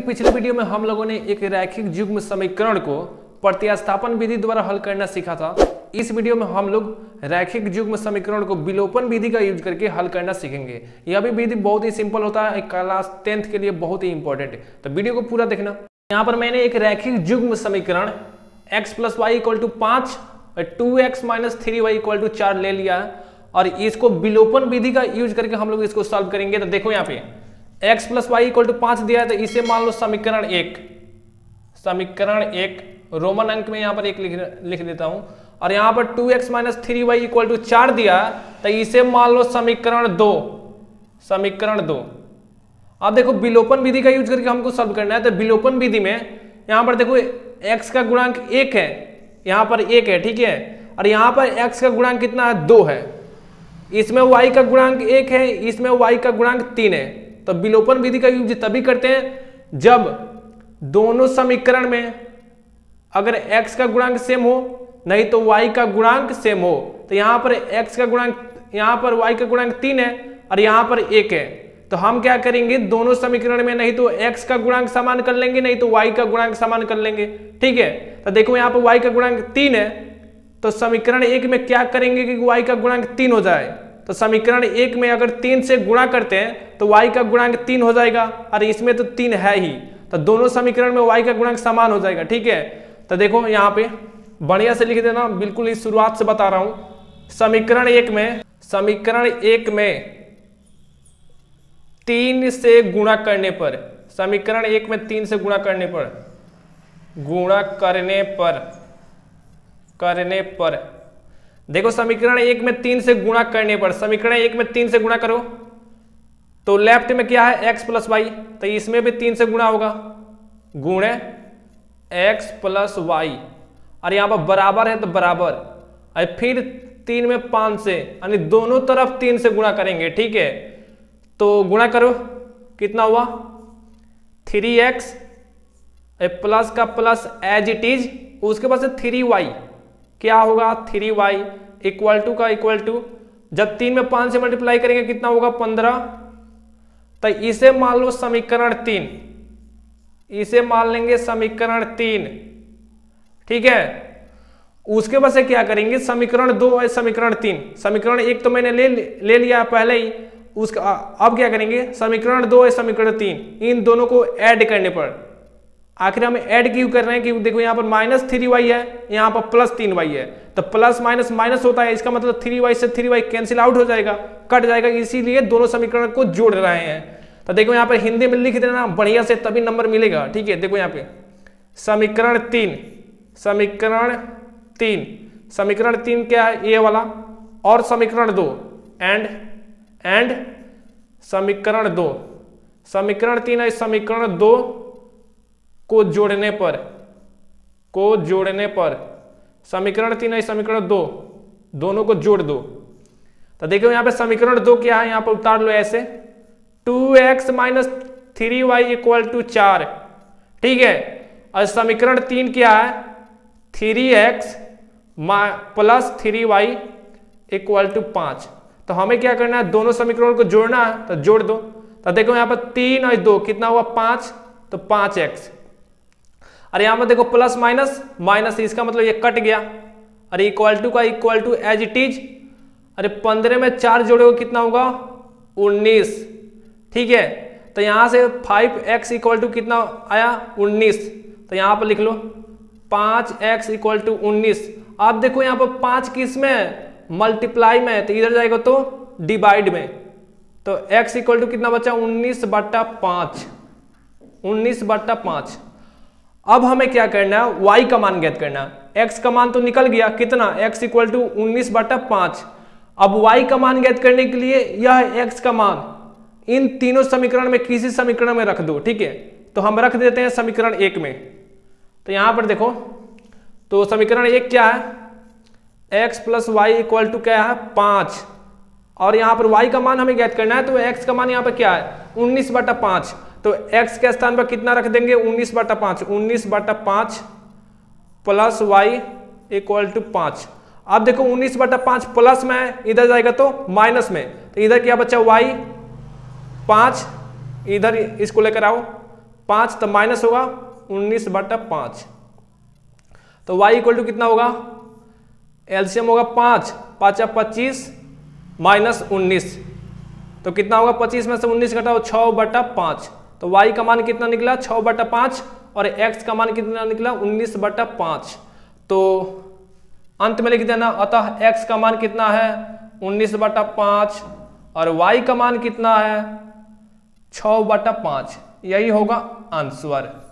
पिछले वीडियो में हम लोगों ने एक रैखिक युग्म समीकरण को प्रतिस्थापन विधि द्वारा हल करना सीखा था। इस वीडियो में हम लोग रैखिक युग्म समीकरण को विलोपन विधि का यूज करके हल करना सीखेंगे। यह भी विधि बहुत ही सिंपल होता है, क्लास 10th के लिए बहुत ही इंपॉर्टेंट है, तो वीडियो को पूरा देखना। यहाँ पर मैंने एक रैखिक युग्म समीकरण x + y = 5 और 2x - 3y = 4 ले लिया है और इसको विलोपन विधि का यूज करके हम लोग इसको सॉल्व करेंगे। तो देखो यहाँ पे x + y = 5 दिया है, तो इसे मान लो समीकरण 1 रोमन अंक में यहाँ पर 1 लिख देता हूं। और यहाँ पर 2x - 3y = 4 दिया है, तो इसे मान लो समीकरण 2। अब देखो विलोपन विधि का यूज करके हमको सॉल्व करना है। तो विलोपन विधि में यहाँ पर देखो x का गुणांक 1 है, यहाँ पर 1 है, ठीक है। और यहाँ पर x का गुणांक कितना है, 2 है। इसमें y का गुणांक 1 है, इसमें y का गुणांक 3 है। तो विलोपन विधि का यूज तभी करते हैं जब दोनों समीकरण में अगर x का गुणांक सेम हो, नहीं तो y का गुणांक सेम हो। तो यहाँ पर x का गुणांक, यहाँ पर y का गुणांक 3 है और यहाँ पर 1 है। तो हम क्या करेंगे, दोनों समीकरण में नहीं तो x का गुणांक समान कर लेंगे, नहीं तो y का गुणांक समान कर लेंगे, ठीक है। तो देखो यहाँ पर y का गुणांक 3 है, तो समीकरण 1 में क्या करेंगे कि y का गुणांक 3 हो जाए। तो समीकरण 1 में अगर 3 से गुणा करते हैं तो y का गुणांक 3 हो जाएगा, और इसमें तो 3 है ही, तो दोनों समीकरण में y का गुणांक समान हो जाएगा, ठीक है। तो देखो यहाँ पे बढ़िया से लिख देना, बिल्कुल ही शुरुआत से बता रहा हूं। समीकरण 1 में 3 से गुणा करने पर, समीकरण 1 में 3 से गुणा करने पर देखो समीकरण 1 में 3 से गुणा करने पर, समीकरण 1 में 3 से गुणा करो तो लेफ्ट में क्या है, x + y, तो इसमें भी 3 से गुणा होगा, गुणे x + y, और यहाँ पर बराबर है तो बराबर, और फिर 3 में 5 से, यानी दोनों तरफ 3 से गुणा करेंगे, ठीक है। तो गुणा करो, कितना हुआ 3x प्लस का प्लस एज इट इज, उसके बाद से 3y, क्या होगा 3y = का = जब 3 में 5 से मल्टीप्लाई करेंगे कितना होगा 15। तो इसे मान लो समीकरण 3, इसे मान लेंगे समीकरण 3, ठीक है। उसके बाद से क्या करेंगे, समीकरण 2 और समीकरण 3, समीकरण 1 तो मैंने ले लिया पहले ही, उसका अब क्या करेंगे, समीकरण 2 और समीकरण 3, इन दोनों को ऐड करने पर, आखिर हम ऐड क्यों कर रहे हैं कि देखो यहाँ पर -3y है, यहाँ पर +3y है, तो प्लस माइनस माइनस होता है, इसका मतलब 3y से 3y कैंसिल आउट हो जाएगा, कट जाएगा, इसीलिए दोनों समीकरण को जोड़ रहे हैं। तो देखो यहाँ पर हिंदी में लिख देना बढ़िया से, तभी नंबर मिलेगा, ठीक है। देखो यहाँ पे समीकरण 3 क्या है, ये वाला, और समीकरण 2 एंड समीकरण 2, समीकरण 3 है, समीकरण 2 को जोड़ने पर समीकरण 3 है, समीकरण 2 दोनों को जोड़ दो। तो देखो यहाँ पे समीकरण 2 क्या है, यहाँ पर उतार लो ऐसे, 2x - 3y = 4, ठीक है। और समीकरण 3 क्या है, 3x + 3y = 5। तो हमें क्या करना है, दोनों समीकरणों को जोड़ना है, तो जोड़ दो। तो देखो यहाँ पर 3 और 2 कितना हुआ 5, तो 5x। और यहाँ पर देखो प्लस माइनस, इसका मतलब ये कट गया, और = का = एज इट इज। अरे 15 में 4 जोड़ोगे कितना होगा 19, ठीक है। तो यहाँ से 5x = कितना आया 19, तो यहाँ पर लिख लो 5x = 19। अब देखो यहाँ पर 5 किस में, मल्टीप्लाई में, तो इधर जाएगा तो डिवाइड में, तो x = कितना बचा 19/5। अब हमें क्या करना है, y का मान ज्ञात करना है। x का मान तो निकल गया, कितना x = 19/5। अब y का मान ज्ञात करने के लिए यह x का मान इन तीनों समीकरण में किसी समीकरण में रख दो, ठीक है। तो हम रख देते हैं समीकरण 1 में। तो यहां पर देखो, तो समीकरण 1 क्या है, x + y = क्या है 5, और यहां पर y का मान हमें ज्ञात करना है, तो x का मान यहां पर क्या है 19/5। तो x के स्थान पर कितना रख देंगे 19/5 प्लस y = 5। अब देखो 19/5 प्लस में, इधर जाएगा तो माइनस में, तो इधर क्या बचा y 5, इधर इसको लेकर आओ 5 तो माइनस होगा 19/5। तो y इक्वल टू कितना होगा, एलसीएम होगा 5 5 25 माइनस 19, तो कितना होगा 25 में से 19 घटाओ 6/5। तो y का मान कितना निकला 6/5 और x का मान कितना निकला 19/5। तो अंत में लिख देना, अतः x का मान कितना है 19/5 और y का मान कितना है 6/5। यही होगा आंसर।